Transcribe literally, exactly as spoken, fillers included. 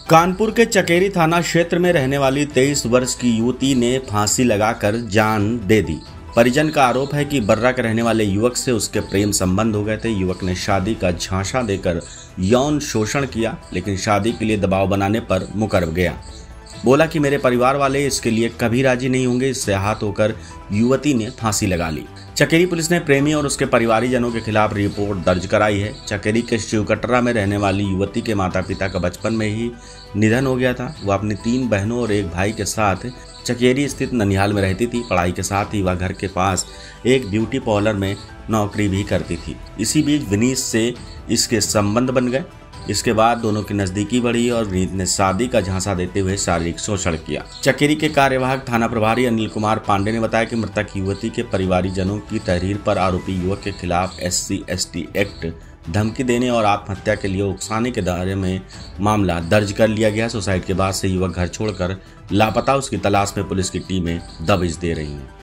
कानपुर के चकेरी थाना क्षेत्र में रहने वाली तेईस वर्ष की युवती ने फांसी लगाकर जान दे दी। परिजन का आरोप है कि बर्रा के रहने वाले युवक से उसके प्रेम संबंध हो गए थे। युवक ने शादी का झांसा देकर यौन शोषण किया, लेकिन शादी के लिए दबाव बनाने पर मुकर गया। बोला कि मेरे परिवार वाले इसके लिए कभी राजी नहीं होंगे। इससे आहत होकर युवती ने फांसी लगा ली। चकेरी पुलिस ने प्रेमी और उसके परिवारीजनों के खिलाफ रिपोर्ट दर्ज कराई है। चकेरी के शिवकटरा में रहने वाली युवती के माता पिता का बचपन में ही निधन हो गया था। वह अपनी तीन बहनों और एक भाई के साथ चकेरी स्थित ननिहाल में रहती थी। पढ़ाई के साथ ही वह घर के पास एक ब्यूटी पार्लर में नौकरी भी करती थी। इसी बीच विनीत से इसके संबंध बन गए। इसके बाद दोनों की नजदीकी बढ़ी और विनीत ने शादी का झांसा देते हुए शारीरिक शोषण किया। चकेरी के कार्यवाहक थाना प्रभारी अनिल कुमार पांडे ने बताया कि मृतक युवती के परिवारीजनों की तहरीर पर आरोपी युवक के खिलाफ S C S T act, धमकी देने और आत्महत्या के लिए उकसाने के दायरे में मामला दर्ज कर लिया गया। सुसाइड के बाद से युवक घर छोड़कर लापता। उसकी तलाश में पुलिस की टीमें दबिश दे रही हैं।